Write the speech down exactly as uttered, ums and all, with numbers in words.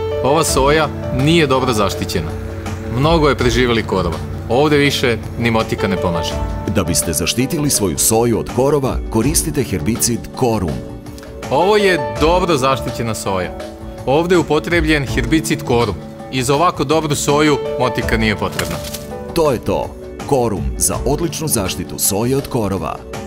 Ova soja nije dobro zaštićena. Mnogo je preživjeli korova. Ovdje više ni motika ne pomaže. Da biste zaštitili svoju soju od korova, koristite herbicid Korum. Ovo je dobro zaštićena soja. Ovdje je upotrebljen herbicid Korum. I za ovako dobru soju motika nije potrebna. To je to. Korum za odličnu zaštitu soje od korova.